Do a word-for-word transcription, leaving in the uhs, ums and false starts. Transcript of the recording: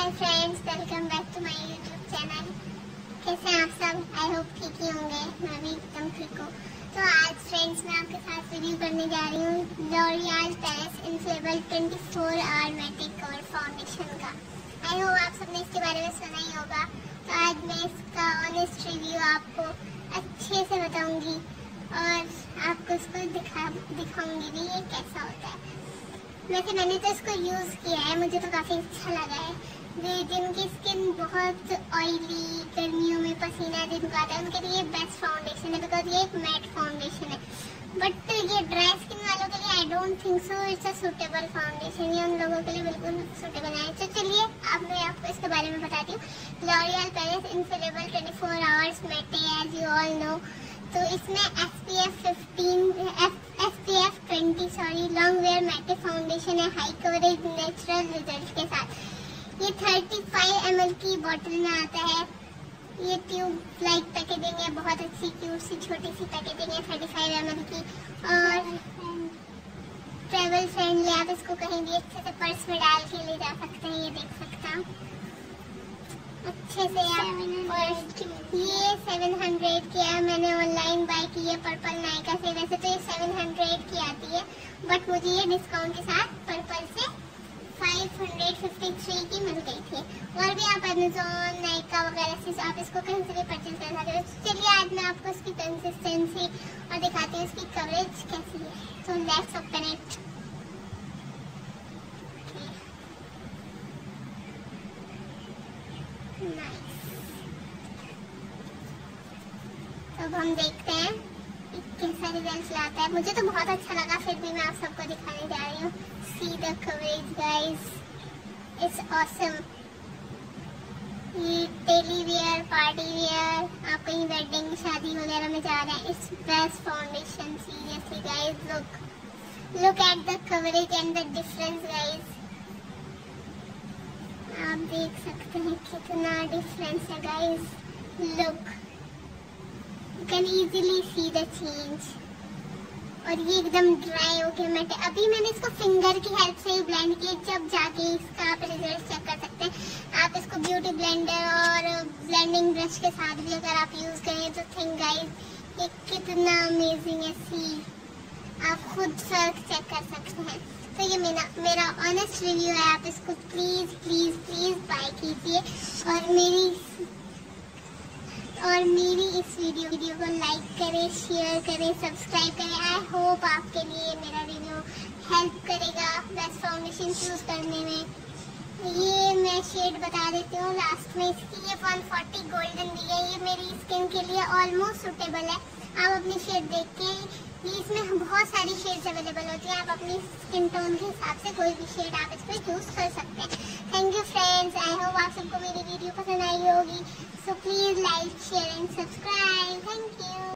Hi friends, welcome back to my YouTube channel. कैसे हैं आप सब? आई होप ठीक ही होंगे। मैं भी एकदम ठीक हूँ। तो आज फ्रेंड्स मैं आपके साथ रिव्यू करने जा रही हूँ L'Oreal Paris infallible twenty four hour matte cover foundation का। आई होप आप सबने इसके बारे में सुना ही होगा। तो आज मैं इसका ऑनेस्ट रिव्यू आपको अच्छे से बताऊंगी और आपको इसको दिखा दिखाऊंगी भी ये कैसा होता है। वैसे मैंने तो इसको यूज़ किया है, मुझे तो काफ़ी अच्छा लगा है। जिनकी स्किन बहुत ऑयली, गर्मियों में पसीना जिनको आता है, उनके लिए बेस्ट फाउंडेशन है बिकॉज ये एक मैट फाउंडेशन है। बट ये ड्राई स्किन वालों के लिए I don't think so it's a suitable foundation. ये उन लोगों के लिए बिल्कुल सूटेबल नहीं है। तो चलिए अब मैं आपको इसके बारे में बताती हूँ। L'Oreal Paris infallible twenty four hours matte as you all know. तो इसमें S P F fifteen S P F twenty sorry long wear matte foundation है, हाई कवरेज नेचुरल रिजल्ट के साथ। ये थर्टी फाइव एम एल की bottle में आता है। ये ट्यूब लाइक पैकेजिंग है, बहुत अच्छी क्यूट सी छोटी सी पैकेजिंग है थर्टी फाइव एम एल की और ट्रेवल फ्रेंडली। आप इसको कहीं भी अच्छे से पर्स में डाल के ले जा सकते हैं। ये देख सकते हैं अच्छे से आप। और ये सेवन हंड्रेड की है, मैंने ऑनलाइन बाय की है पर्पल नायका से। वैसे तो ये सेवन हंड्रेड की आती है बट मुझे ये डिस्काउंट के साथ पर्पल से फाइव हंड्रेड फिफ्टी थ्री की मिल गई थी। और भी आप अमेजोन नायका वगैरह से आप इसको कहीं से भी परचेज कर सकते हो। चलिए आज मैं आपको इसकी कंसिस्टेंसी और दिखाती हूँ इसकी कवरेज कैसी है। तो लेट्स ओपन इट। अब हम देखते हैं कैसा रिजल्ट लाता है। मुझे तो बहुत अच्छा लगा, फिर भी मैं आप सबको दिखाने जा रही हूँ। See the coverage guys, it's awesome. ये डेली वेयर, पार्टी वेयर, आप कहीं वेडिंग शादी वगैरह में जा रहे हैं, it's best foundation seriously guys. Look look at the coverage and the difference guys. आप देख सकते हैं कितना डिफरेंस है guys. Look, you can easily see the change। और ये एकदम ड्राई हो गया मैट। अभी मैंने इसको फिंगर की हेल्प से ही ब्लेंड किया, जब जाके इसका आप रिजल्ट चेक कर सकते हैं। आप इसको ब्यूटी ब्लेंडर और ब्लेंडिंग ब्रश के साथ भी अगर आप यूज करें तो थिंक गाइस ये कितना अमेजिंग है। सी आप खुद फर्क चेक कर सकते हैं। तो ये मेरा मेरा ऑनेस्ट रिव्यू है। आप इसको प्लीज प्लीज प्लीज बाय कीजिए और मेरी और मेरी इस वीडियो वीडियो को लाइक करें, शेयर करें, सब्सक्राइब करें। आई होप आपके लिए मेरा रिव्यू हेल्प करेगा बेस्ट फाउंडेशन चूज करने में। ये मैं शेड बता देती हूँ लास्ट में। इसकी ये वन फोर्टी गोल्डन दी है। ये मेरी स्किन के लिए ऑलमोस्ट सूटेबल है। आप अपनी शेड देख के, ये इसमें बहुत सारी शेड्स अवेलेबल होती हैं। आप अपनी स्किन टोन के हिसाब से कोई भी शेड आप इस पर यूज कर सकते हैं। Thank you friends, I hope आप सबको मेरी वीडियो पसंद आई होगी। So please like, share and subscribe. Thank you.